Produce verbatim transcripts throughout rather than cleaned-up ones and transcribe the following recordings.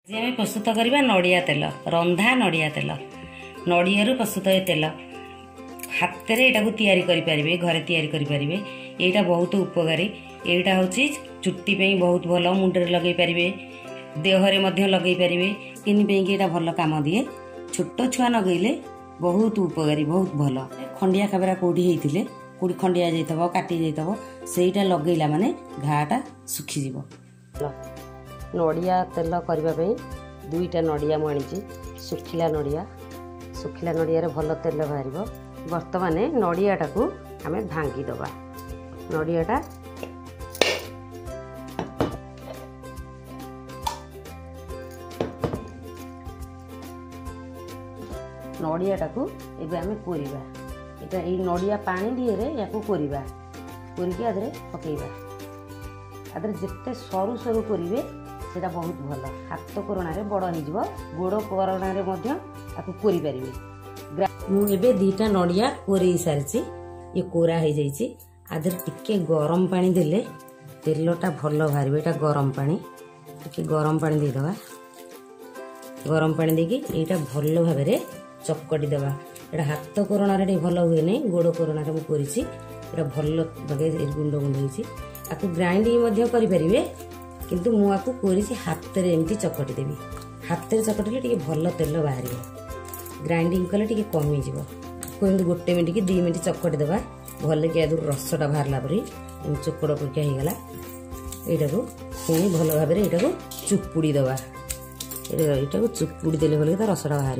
आज आम प्रस्तुत करवा नड़िया तेल रंधा नड़िया तेल नड़िया प्रस्तुत ये तेल हाथ में यहाँ तैयारी घरे तैयारी करें यहाँ बहुत उपकारी यहाँ हूँ चुट्टी बहुत भल मुंडे लगे पारे देहरे लगे पारे स्किन पे भल कम दिए छोट छुआ लगेले बहुत उपकारी बहुत भल खंडिया खाबरा कौटी होते कौटी खंडिया जाइए काटी जाइए से लगेला माने घाटा सुखीज नड़िया तेल करने दुईटा नड़िया मुझे सुखिला नड़िया सुखिला नड़िया भल तेल बाहर बर्तमान नड़ियाटा को आम भांगीदबा नड़ियाटा नड़ियाटा को एबे आम कोरिबा एटा ए नड़िया पानी दिए या कोरिबा कोरिकी आदरे पकेबा आदरे जिते सरू सरू करेंगे सेटा बहुत भल हाथ कोरोना बड़ हो गोड़ कोरोना कोरी पारे मुझे दीटा नड़िया कोरे सारी ये कोरा हो जाइए आधर टिके गरम पानी देले तेलटा भल बाहर यहाँ गरम पानी टिके गरम पानी देदेबा गरम पानी देकी यहाँ भल भाव चकटी देवा यहाँ हाथ कोरोना भल हुए नहीं गोड़ कोरोना मुझे कोरी भल लगे गुंड गुंड होती ग्राइंडिंग करें किंतु मुझे कोरी हाथ में एमती चकटी देवी हाथ में चकटिले टे भल तेल बाहर ग्राइंडिंग कले टे कमी एमती गोटे मिनट कि दी मिनट चकटी देवा भल कि आदि रसटा बाहर पर चोकड़ परिका होगला यहाँ को पुणी भल भाव यहाँ को चुपुड़ी दवा यहाँ को चुपुड़ी देले भल रसटा बाहर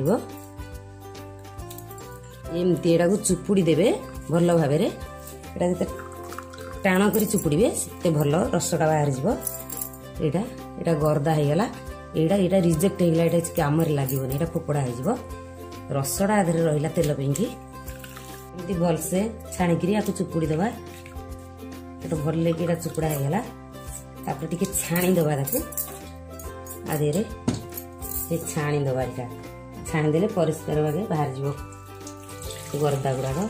एमती यहाँ को चुपुड़ी देवे भल भाव यहाँ टाण कर चुपुड़े से भल रसटा बाहर जाव यहाँ यहाँ गर्दा होगला यहाँ यहाँ रिजेक्ट होगला यहाँ कम लगे यहाँ फोपड़ा हो रसटा आधे रहा तेल पेंकी एमती भलसे छाणिकी आपको चुपुड़ी दबा ये भल लगे चुपुड़ा होगला तापर टिके छाणीदबा आधे ये छाणीदबा यहाँ छाणीदे परिष्कार भागे बाहर जाव गर्दा गुड़ाक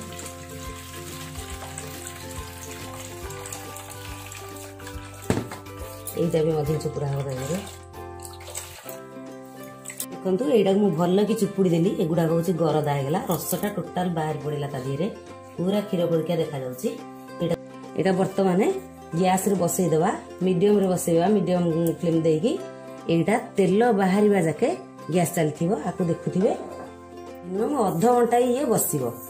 यहीटा भी चुपुड़ा हम देखे देखो यहाँ मुझे भल कि चुपुड़ी देली एगुड़ा हूँ गरदा होगला रसटा टोटाल बाहर पड़ा ता दिए पूरा क्षीर परिका देखा यहाँ बर्तमान गैस रे बसईदबा मीडियम रे बसईबा मीडियम फ्लेम देकी यहाँ तेल बाहर जाके गैस चलती आपको देखुवे मिनिमम अध घंटा ये बस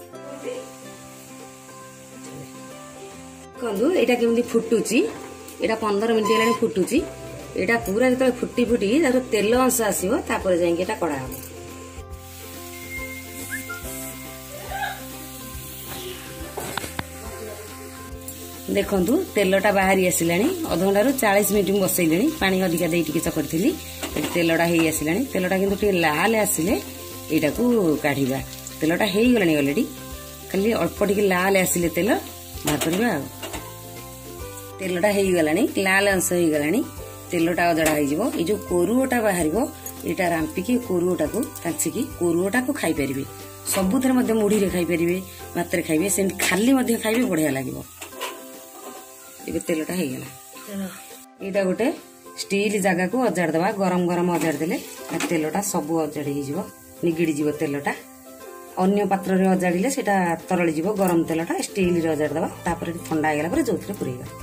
देखु यहाँ केमती फुटुची यहाँ पंद्रह मिनट है फुटुची यहाँ पूरा जो फुटी फुटी तेल अंश आसो जाइए कड़ा हम देखु तेलटा बाहरी आसला अध घंटा रू चालीस मिनट बसैले पानी अधिका दे चकड़ी तेलटा हो आसला तेलटा कि लाल आसिले यहाँ को काढ़ा तेलटा हो गला अलरेडी खाली अल्प टे लाल आसिले तेल बाहर करवा तेलटा हो गला लाल अंश हो गला तेलटा अजड़ा हो जो कोरुटा बाहर यहाँ रांपिकी कोरुटा को काचिकी कोरुटा को खाई पारे सबुथ मुढ़ी रे खाई पारे भात खाइबे से खाली खाइबे बढ़िया लगे तेलटा हो गला यहाँ गोटे स्टील जगह को अजाड़ दबा गरम गरम अजाड़ देले तेलटा सब अजाड़ी हो निगिड़ी तेलटा अन्य पात्र रे अजाड़िले सेटा तरली जीव गरम तेलटा स्टील रे अजाड़ दबा तापर ठंडा हो गला जो पुरेगा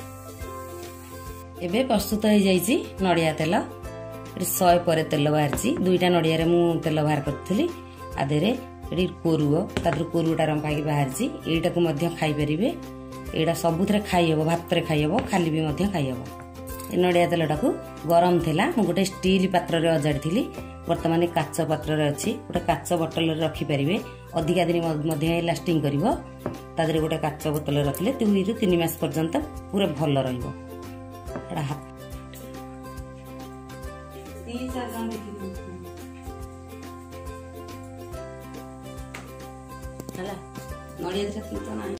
एबे प्रस्तुत हो जाइए नड़िया तेल शहे पर तेल बाहरी दुईटा नड़िया मु तेल बाहर करी आधे ये कोरुओ तादर कोरुटा रंपा बाहरी यहाँ को खाई पारे यहाँ सबुथ खाई हम भात खाई हम खाली भी खाई हम नड़िया तेलटा को गरम थिला मु गोटे स्टील पात्र रे अजाड़ी बर्तमान काच पात्र रे अच्छी गोटे काच बोतल रखिपारे अधिका दिन लास्टिंग कर गोटे काच बोतल रखिले दुई रु तीन मास पर्यंत पूरा भल रहा नड़िया